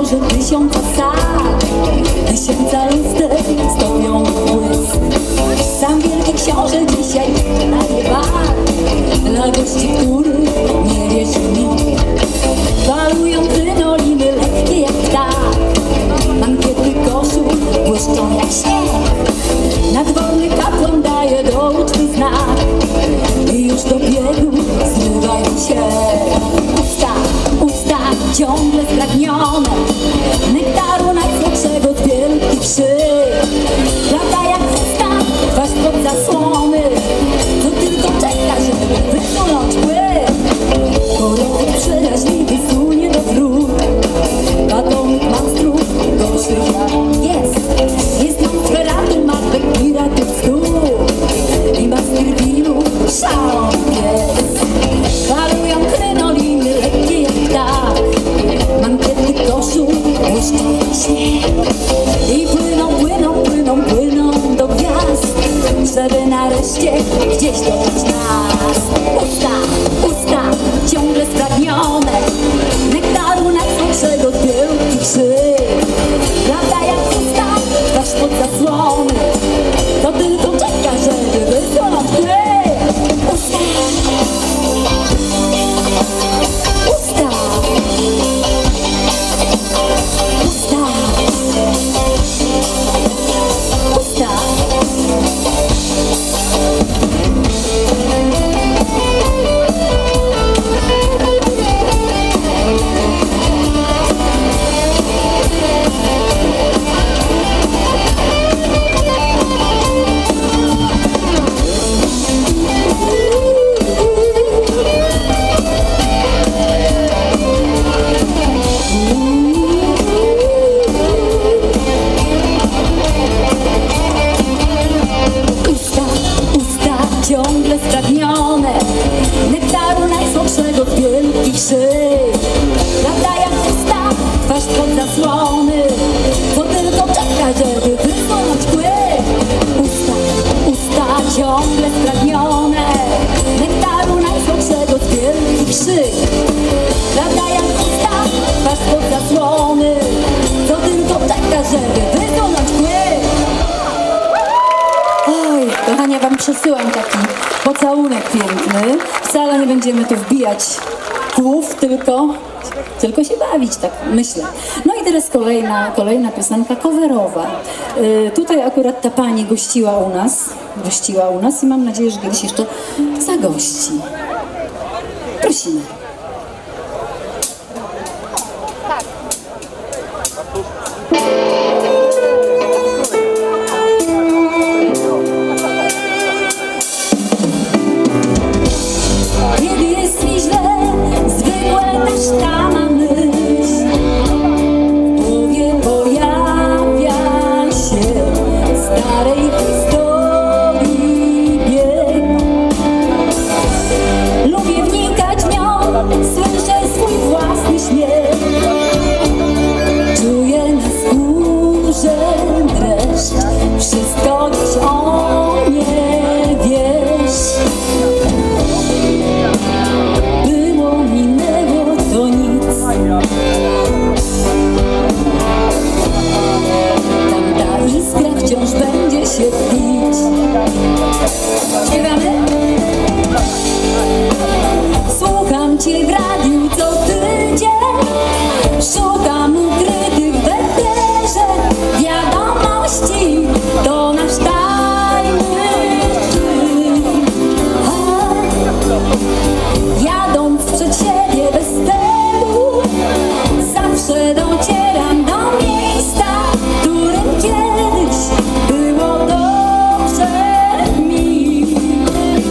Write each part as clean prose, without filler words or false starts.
książę tysiąca sal, tysiąca luster stoją w błysk. Sam wielki książę dzisiaj daje bal dla gości, których nie wierzy nikt. Walują krynoliny lekkie jak ptak, mankiety koszul błyszczą jak śnieg. Nadworny kapłan daje do uczty znak i już do biegu zrywają się usta ciągle spragnione nektaru najsłodszego z wielkich szyb. Lata jak chesta, twarz pod zasłony, co tylko czeka, żeby wysunąć płyn. Kolor przeraźliwy sunie do wróg, batonik monstrów gorszych jest Nosferatu, Macbeth, piratów stóp i Baskervillów szalony pies. Falują krynoliny lekkie jak ptak, mankiety koszul błyszczą jak śnieg. I płyną do gwiazd, żeby nareszcie gdzieś dotrzeć nas. Usta ciągle spragnione nektaru najsłodszego z wielkich szyb. Lata jak usta, twarz pod zasłony, to tylko czeka, żeby wysunąć płyn. Usta ciągle spragnione nektaru najsłodszego z wielkich szyb. Lata jak usta, twarz pod zasłony, co tylko czeka, żeby wysunąć płyn. Usta ciągle spragnione nektaru najsłodszego z wielkich szyb. Lata jak usta, twarz pod zasłony, co tylko czeka, żeby wysunąć płyn. Oj, kochanie, wam przesyłam taki pocałunek piękny. Wcale nie będziemy tu wbijać kłów, tylko się bawić, tak myślę. No i teraz kolejna piosenka coverowa. Tutaj akurat ta pani gościła u nas i mam nadzieję, że kiedyś jeszcze zagości. Prosimy. Wszystko dziś o nie wiesz. Było, minęło, to nic. Tamta iskra wciąż będzie się tlić. Śpiewamy? Słucham cię w radiu co tydzień, szukam ukrytych w eterze wiadomości. To nasz tajny szczyt. Jadąc przed siebie bez celu, zawsze docieram do miejsca, w którym kiedyś było dobrze mi.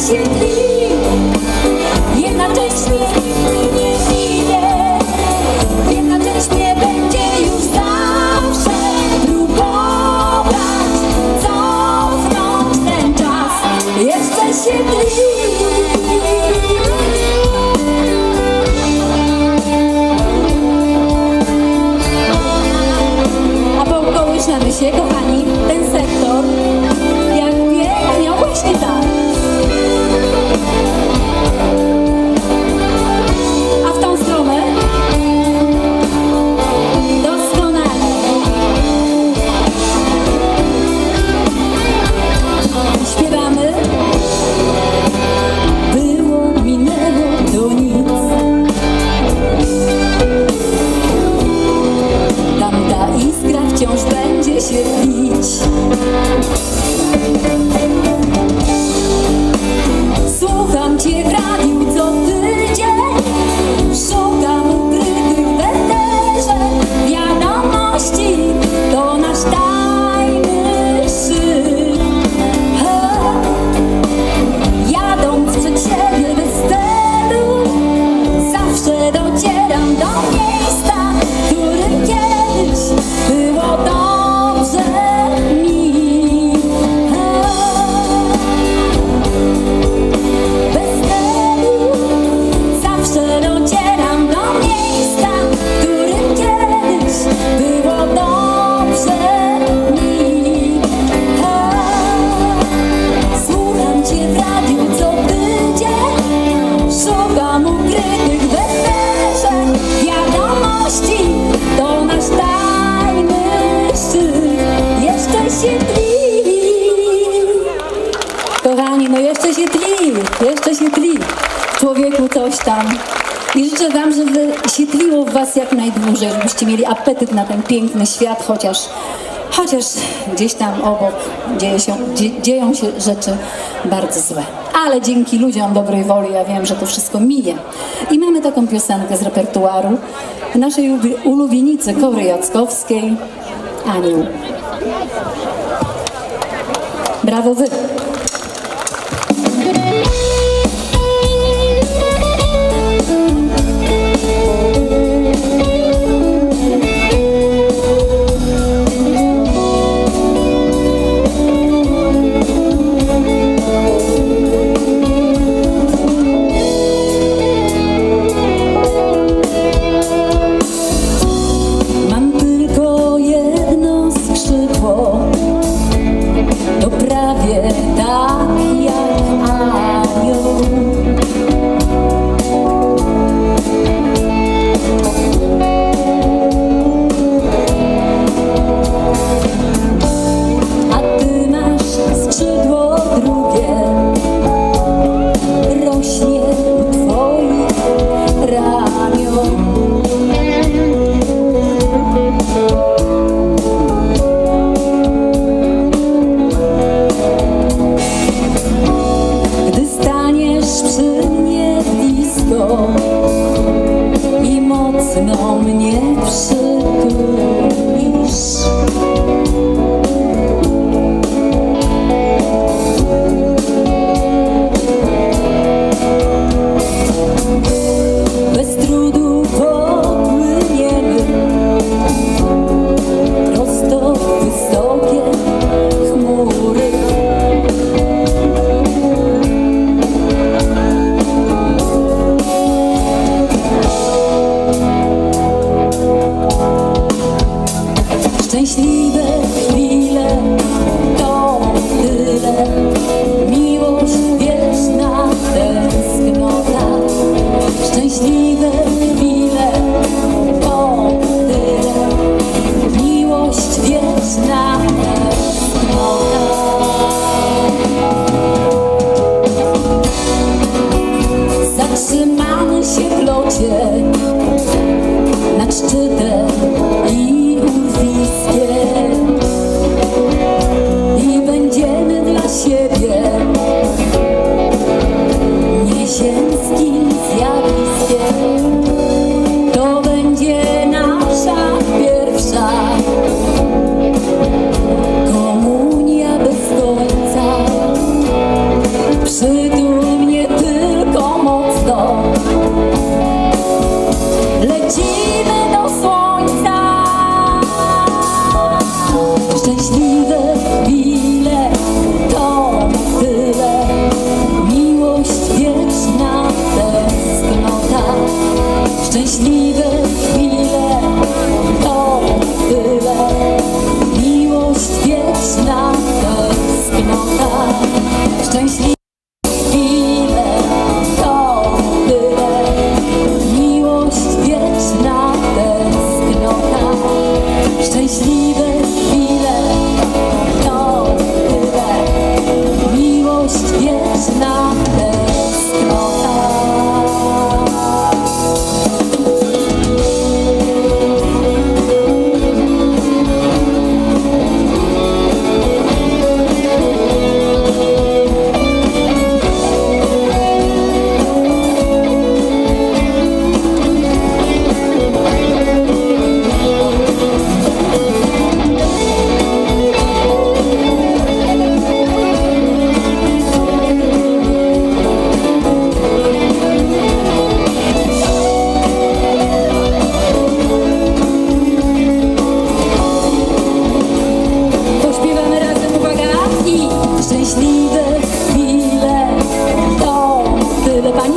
się tli, jednocześnie nie minie. Jedna część mnie będzie już zawsze próbować cofnąć ten czas. Jeszcze się tli. A pokołysznamy się, kochani, ten sektor, jak pięknie, właśnie tak. A w tą stronę doskonale. Śpiewamy. Było, minęło, to nic. Tamta iskra wciąż będzie się tlić. Słucham cię w radiu co tydzień, szukam ukrytych w eterze wiadomości, to nasz tajny szyb. Jadąc przed siebie bez celu, zawsze docieram do miejsca, w którym kiedyś było dobrze mi. Bez celu zawsze docieram do miejsca, w którym kiedyś było dobrze mi. Słucham cię w radiu co tydzień, szukam ukrytych w eterze wiadomości, to nasz tajny szczyt. Jeszcze się tli. Kochani, no jeszcze się tli w człowieku coś tam. I życzę wam, żeby się tliło w was jak najdłużej, żebyście mieli apetyt na ten piękny świat, chociaż gdzieś tam obok dzieją się rzeczy bardzo złe. Ale dzięki ludziom dobrej woli ja wiem, że to wszystko minie. I mamy taką piosenkę z repertuaru naszej ulubienicy Kobry Jackowskiej, Anioł. Brawo wy! Mam tylko jedno skrzydło, to prawie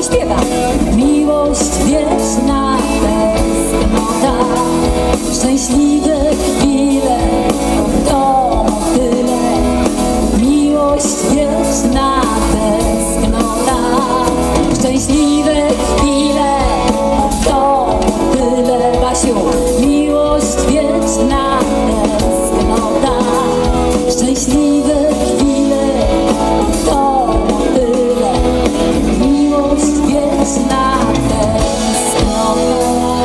i śpiewa. Miłość wieczna, tęsknota, szczęśliwe chwile, to tyle. Miłość wieczna, tęsknota, szczęśliwe chwile, to tyle. Basiu, miłość wieczna, tęsknota, szczęśliwe chwile, to tyle. Miłość wieczna, tęsknota.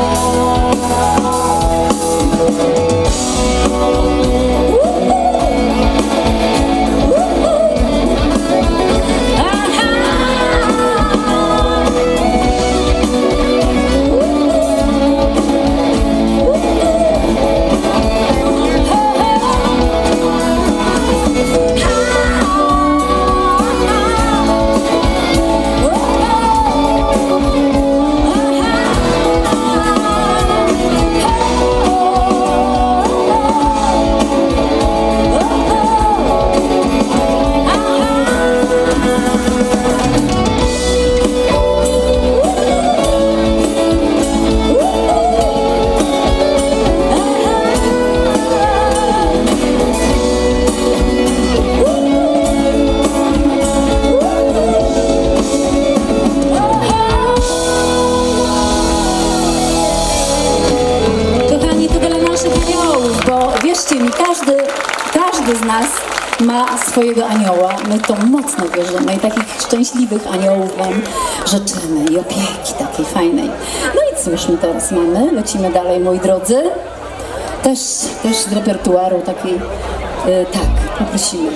Każdy z nas ma swojego anioła. My to mocno wierzymy i takich szczęśliwych aniołów wam życzymy i opieki takiej fajnej. No i cóż my teraz mamy? Lecimy dalej, moi drodzy. Też z repertuaru takiej, tak, poprosimy.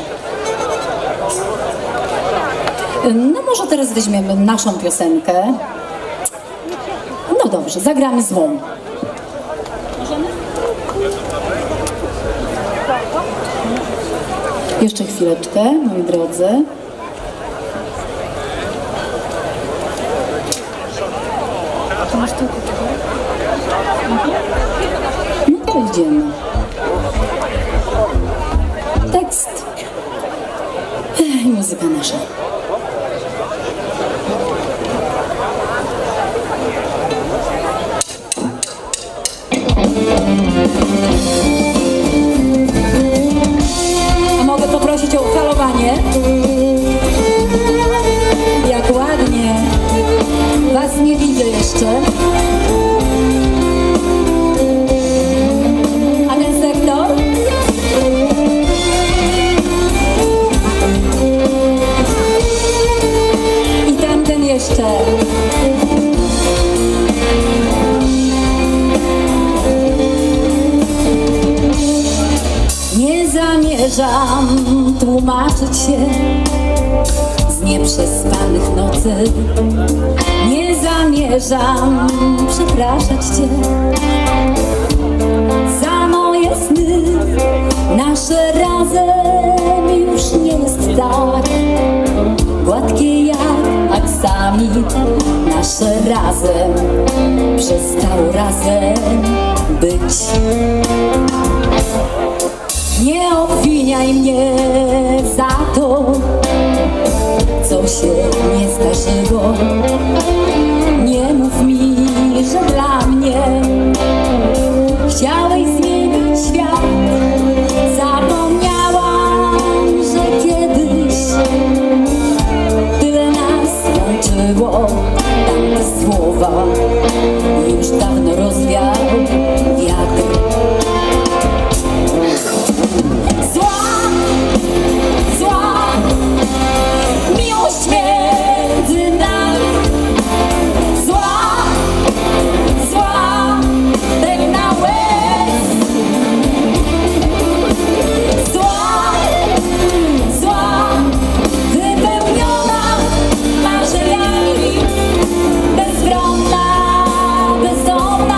No może teraz weźmiemy naszą piosenkę. No dobrze, zagramy złą. Możemy? Jeszcze chwileczkę, moi drodzy. No to idziemy. Tekst. Muzyka nasza. Mogę poprosić o falowanie? Jak ładnie. Was nie widzę jeszcze. A ten sektor? I tamten jeszcze. Nie zamierzam tłumaczyć się z nieprzespanych nocy. Nie zamierzam przepraszać cię za moje sny. Nasze razem już nie jest tak gładkie jak aksamit. Nasze razem przestało razem być. Nie obwiniaj mnie za to, co się nie zdarzyło. Nie mów mi, że dla mnie chciałeś zmienić świat. Zapomniałam, że kiedyś tyle nas łączyło. Tamte słowa już dawno rozwiał wiatr. Miłość między nami, zła, pełna łez. Zła, wypełniona marzeniami, bezbronna, bezdomna.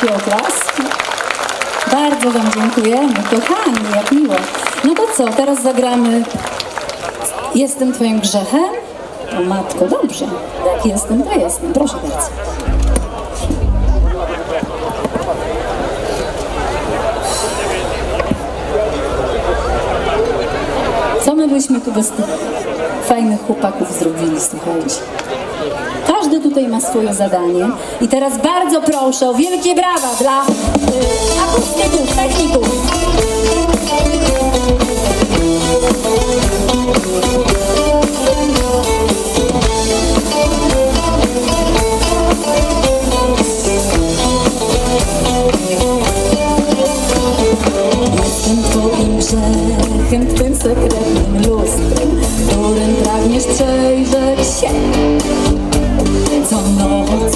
Wielkie oklaski. Bardzo wam dziękujemy, kochani, jak miło. No to co, teraz zagramy Jestem twoim grzechem? O matko, dobrze. Jak jestem, to jestem. Proszę bardzo. Co my byśmy tu bez tych fajnych chłopaków zrobili, słuchajcie. Każdy tutaj ma swoje zadanie. I teraz bardzo proszę o wielkie brawa dla akustyków, techników. Jestem twoim grzechem, twym sekretnym lustrem, którym pragniesz przejrzeć się co noc.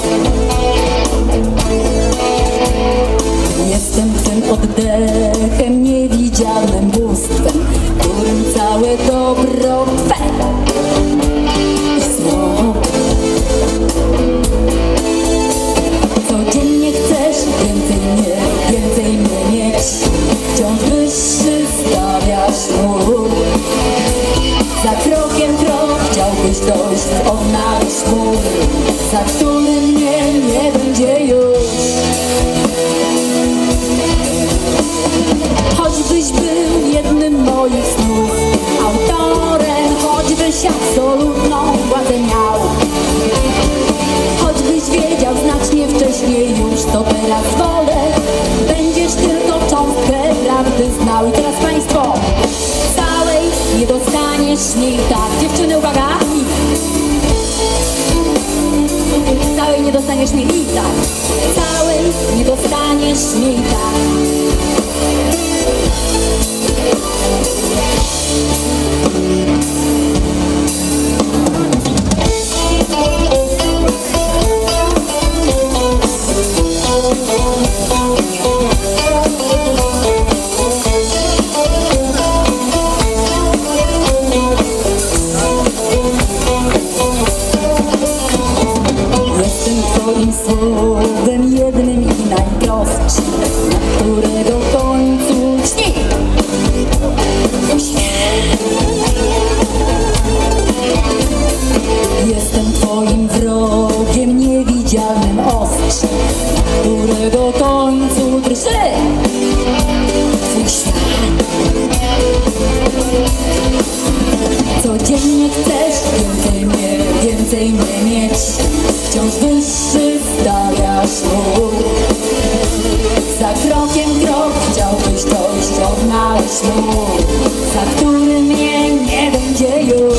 Jestem twym oddechem, niewidzialnym bóstwem, którym całe dobro twe i zło. Codziennie chcesz więcej mnie mieć, wciąż wyższy stawiasz mur. Za krokiem krok chciałbyś dojść, odnaleźć mur, za którym mnie nie będzie już. Choćbyś był jednym moich snów, autorem, choćbyś absolutną władzę miał, choćbyś wiedział znacznie wcześniej już, to teraz wolę, będziesz tylko cząstkę prawdy znał. I teraz państwo, całej nie dostaniesz mi tak. Dziewczyny, uwaga! Całej nie dostaniesz mi i tak. Całej nie dostaniesz mi tak. Jestem twoim słowem jednym i najprostszym, na którego końcu śni uśmiech. Jestem twoim wrogiem, niewidzialnym ostrzem, na którego końcu drży twój świat. Codziennie chcesz więcej mnie mieć, wciąż wyższy stawiasz mur. Za krokiem krok chciałbyś dojść, odnaleźć mur, za którym mnie nie będzie już.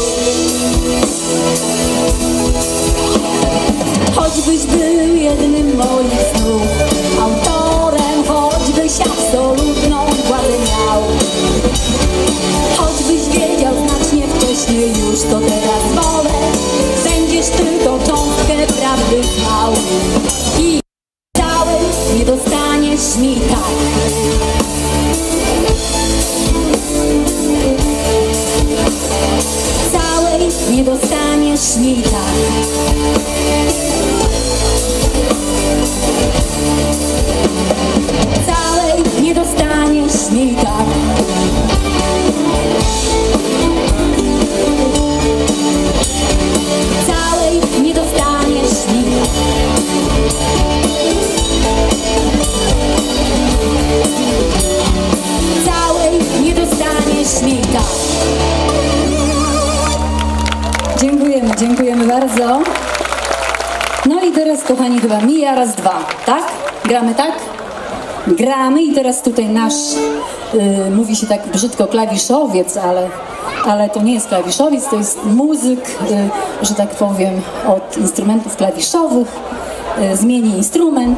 Choćbyś był jednym moich snów, autorem, choćbyś absolutną władzę miał, choćbyś wiedział znacznie wcześniej już, to teraz wolę, będziesz tylko cząstkę prawdy znał. I całej nie dostaniesz mi tak. Całej nie dostaniesz mi tak. Całej nie dostaniesz mi tak. Całej nie dostaniesz mi. Całej nie dostaniesz mi tak. Dziękujemy bardzo. No i teraz, kochani, chyba mija raz, dwa, tak? Gramy tak? Gramy i teraz tutaj nasz, mówi się tak brzydko, klawiszowiec, ale to nie jest klawiszowiec, to jest muzyk, że tak powiem, od instrumentów klawiszowych, zmieni instrument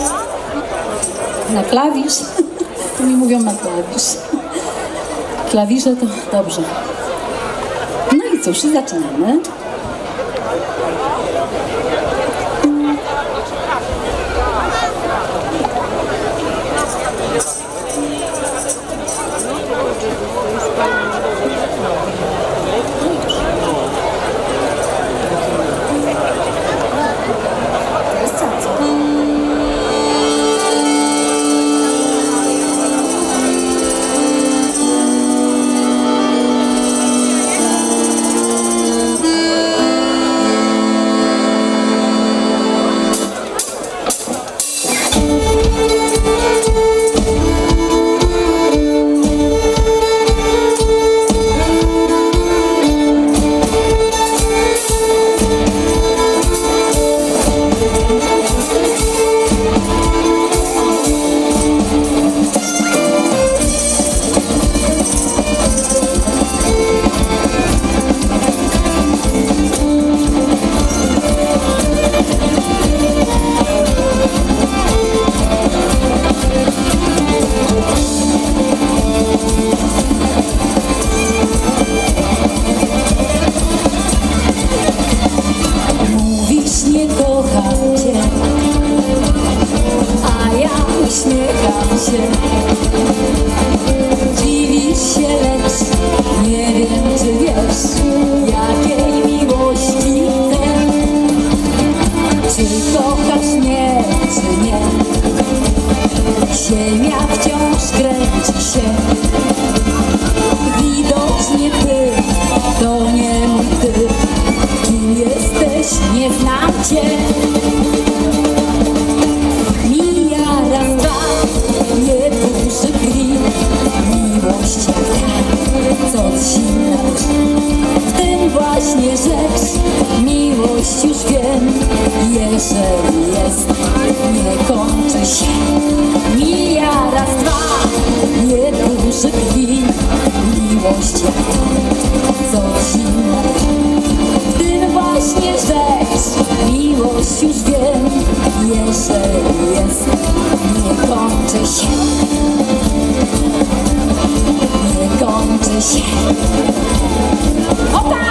na klawisz, to mi mówią na klawisz. Klawisze to dobrze. No i cóż, i zaczynamy. miłość już wiem, jeżeli jest, nie kończy się. Mija raz, dwa, nie duży krwi, miłość jak co zimna. W tym właśnie rzecz, miłość już wiem, jeżeli jest, nie kończy się. Nie kończy się. Opa!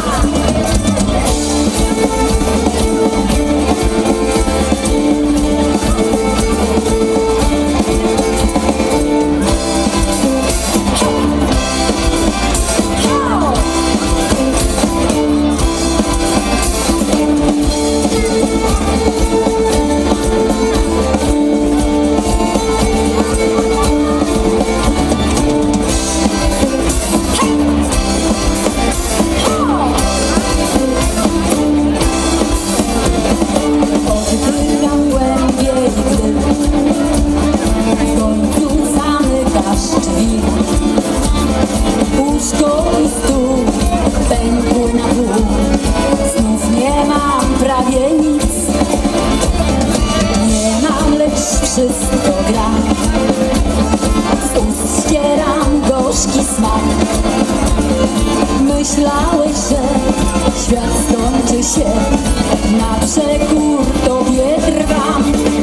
Wszystko gra, z ust ścieram gorzki smak. Myślałeś, że świat skończy się, na przekór tobie trwam.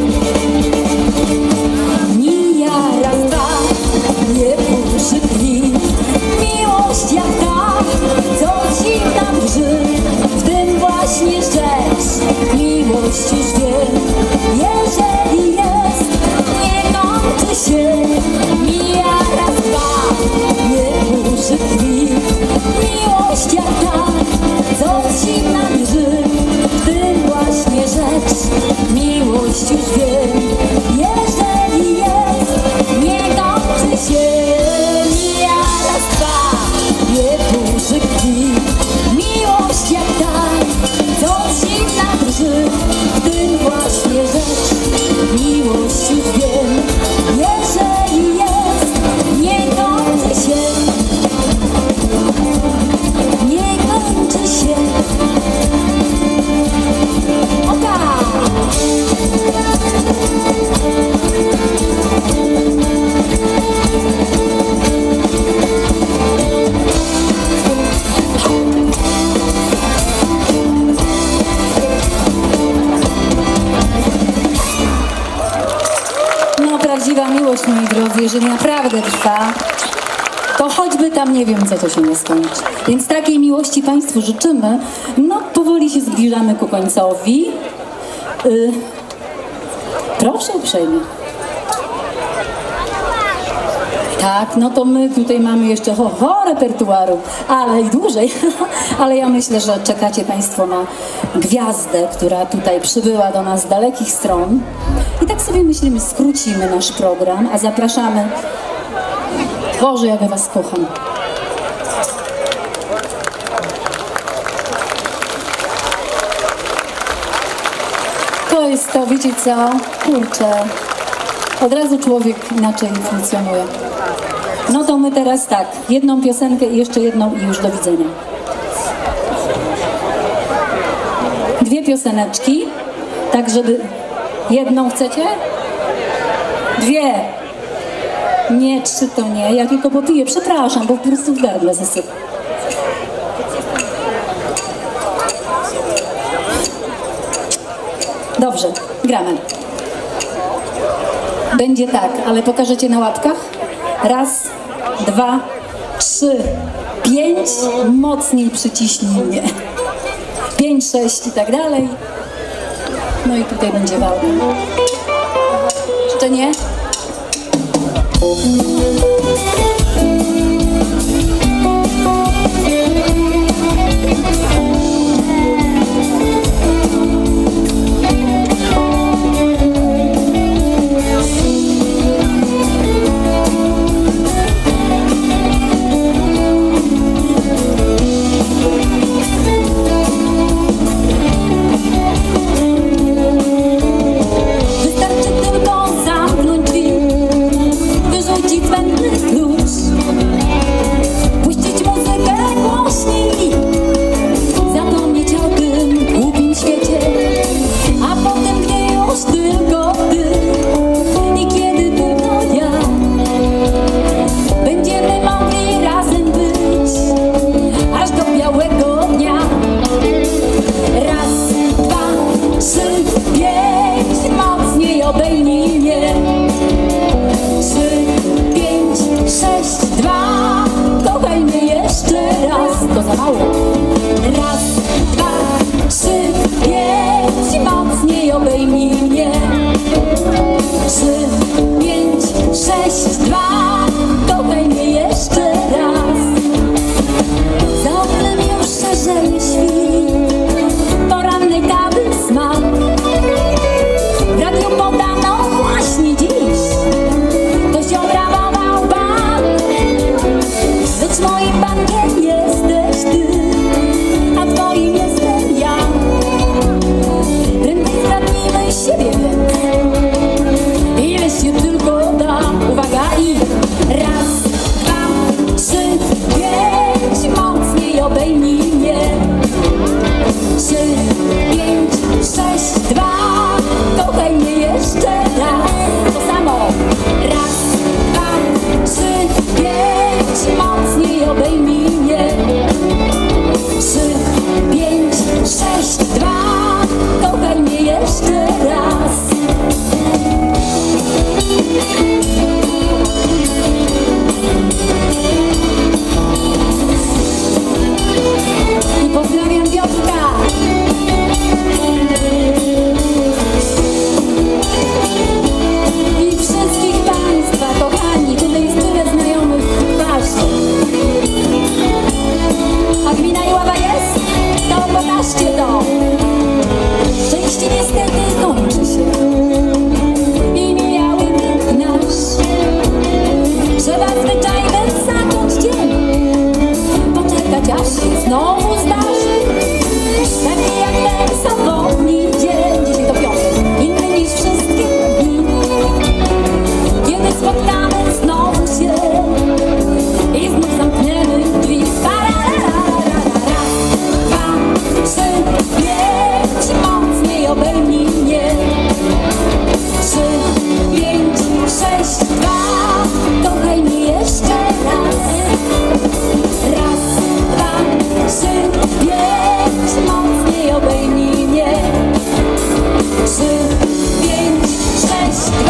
Mija raz, dwa, nie puszy dni, miłość jak ta, co ci tam drży. W tym właśnie rzecz, miłość już wiem, jeżeli jest, nie kończy się. Mija raz, dwa, nie puszy dni, miłość jak ta, co ci tam drży. W tym właśnie rzecz, miłość już wiem, jeżeli jest, nie kończy się. Mija raz, dwa, nie puszy dni, miłość jak ta, co ci tam drży. W tym właśnie rzecz, miłość już wiem, jeżeli jest, nie kończy się. Nie kończy się. Opa! No, prawdziwa miłość, moi drodzy, jeżeli naprawdę trwa, to choćby tam nie wiem, co to się nie skończy. Więc takiej miłości Państwu życzymy. No, powoli się zbliżamy ku końcowi. Proszę uprzejmie. Tak, no to my tutaj mamy jeszcze repertuaru, ale i dłużej. Ale ja myślę, że czekacie Państwo na gwiazdę, która tutaj przybyła do nas z dalekich stron. I tak sobie myślimy, skrócimy nasz program, a zapraszamy. Boże, jak ja Was kocham. To jest to, wiecie co? Kurczę, od razu człowiek inaczej funkcjonuje. No to my teraz tak, jedną piosenkę i jeszcze jedną i już do widzenia. Dwie pioseneczki, tak żeby... Jedną chcecie? Dwie. Nie, trzy to nie, ja tylko popiję, przepraszam, bo po prostu w gardle zasypę. Dobrze, gramy. Będzie tak, ale pokażecie na łapkach? Raz, dwa, trzy, 5, mocniej przyciśnij mnie. 5, 6 i tak dalej. No i tutaj będzie wał. Jeszcze nie? Wystarczy tylko zamknąć drzwi, wyrzucić zbędne 3, 5, 6, 2. Kochaj mnie jeszcze raz. To samo. Raz, 2, 3, 5. Mocniej obejmij mnie. 3, 5, 6, 2. Kochaj mnie jeszcze raz. I pozdrawiam Piotrka. I wszystkich Państwa, kochani, tutaj jest tyle znajomych twarzy. A gmina Iława jest? To pokażcie to. Szczęście niestety kończy się. I mijały wiek nasz. Trzeba zwyczajnie zacząć dzień. Poczekać aż się znowu zdarzy. Taki jak ten sobotni dzień. Dzisiaj to piątek, inny niż wszystkie dni. Kiedy spotkamy znowu się i znów zamkniemy drzwi. Raz, 2, 3, 5. Mocniej obejmij mnie. 3, 5, 6, 2. Kochaj mnie jeszcze raz. Raz, 2, 3, 5. Mocniej obejmij mnie. 3, 5, 6, 2.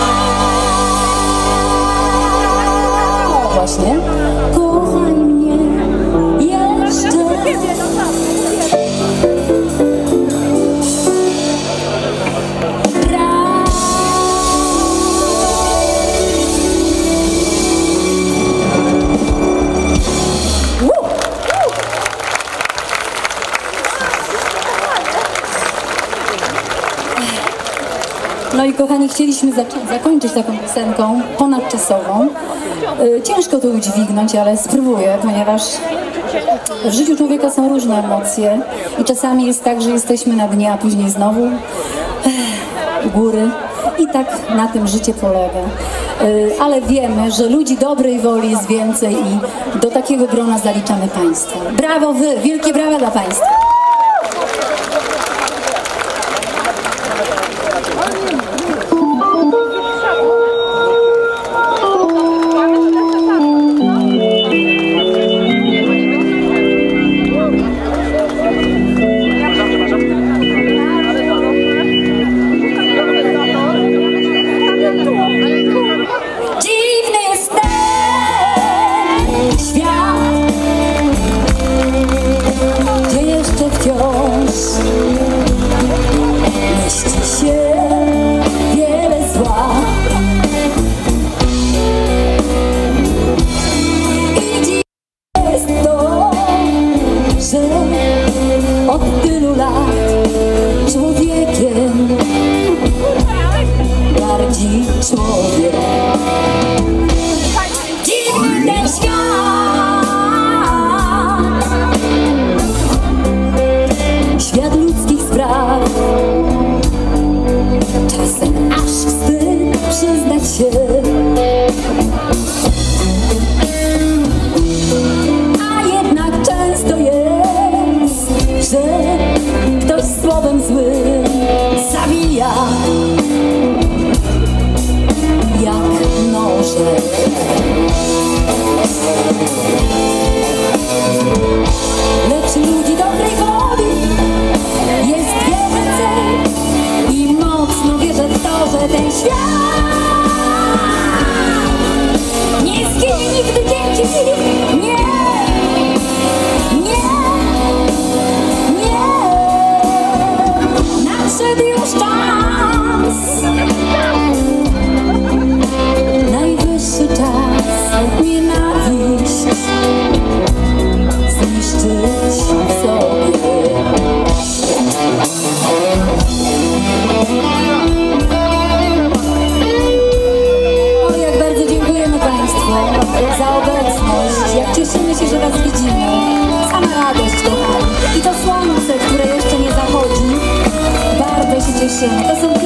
O, właśnie. Kochaj mnie jeszcze raz. No i kochani, chcieliśmy zakończyć taką piosenką ponadczasową. Ciężko to udźwignąć, ale spróbuję, ponieważ w życiu człowieka są różne emocje i czasami jest tak, że jesteśmy na dnie, a później znowu u góry i tak na tym życie polega. Ale wiemy, że ludzi dobrej woli jest więcej i do takiego grona zaliczamy Państwa. Brawo Wy! Wielkie brawa dla Państwa! Od tylu lat człowiekiem gardzi człowiek. Dziwny ten świat ludzkich spraw. Czasem aż wstyd przyznać się. Że ktoś słowem złym zabija jak noże. Lecz ludzi dobrej woli jest więcej i mocno wierzę w to, że ten świat nie zginie nigdy dzięki nie. Nadszedł już czas, najwyższy czas nienawiść zniszczyć w sobie. O, jak bardzo dziękujemy Państwu za obecność, jak cieszymy się, że Was widzimy. Sama radość, kochani. I to słońce, które jeszcze nie zachodzi, bardzo się cieszymy. To są